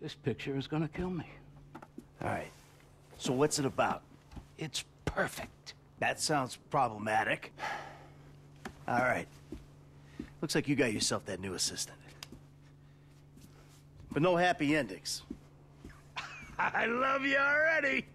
This picture is gonna kill me. All right. So what's it about? It's perfect. That sounds problematic. All right. Looks like you got yourself that new assistant. But no happy endings. I love you already.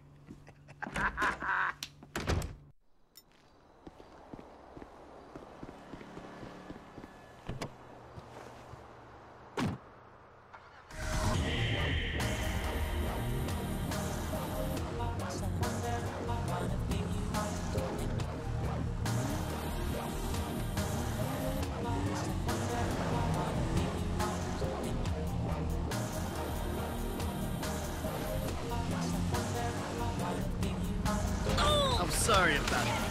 I'm sorry about that.